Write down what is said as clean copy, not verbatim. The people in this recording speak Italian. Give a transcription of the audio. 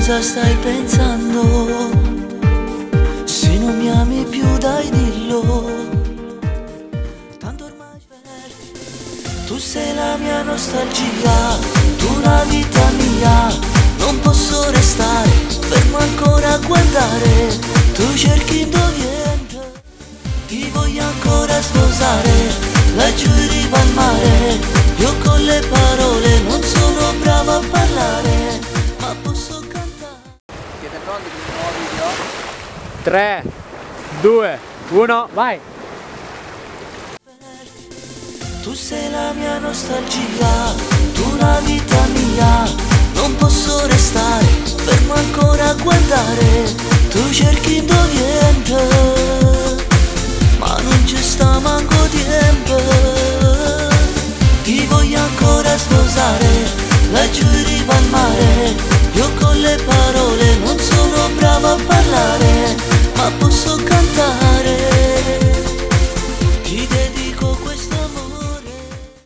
cosa stai pensando? Se non mi ami più dai dillo. Tanto ormai tu sei la mia nostalgia, tu la vita mia. Non posso restare fermo ancora a guardare. Tu cerchi niente, ti voglio ancora sposare. Laggiù in riva al mare, io con le parole non sono bravo a parlare, ma posso cantare. Siete pronti per un nuovo video? 3, 2, 1, vai! Tu sei la mia nostalgia, tu la vita mia. Non posso restare fermo ancora a guardare. Tu cerchi niente, ma non ci sta manco tempo. Ti voglio ancora sposare, laggiù in riva al mare, io con le parole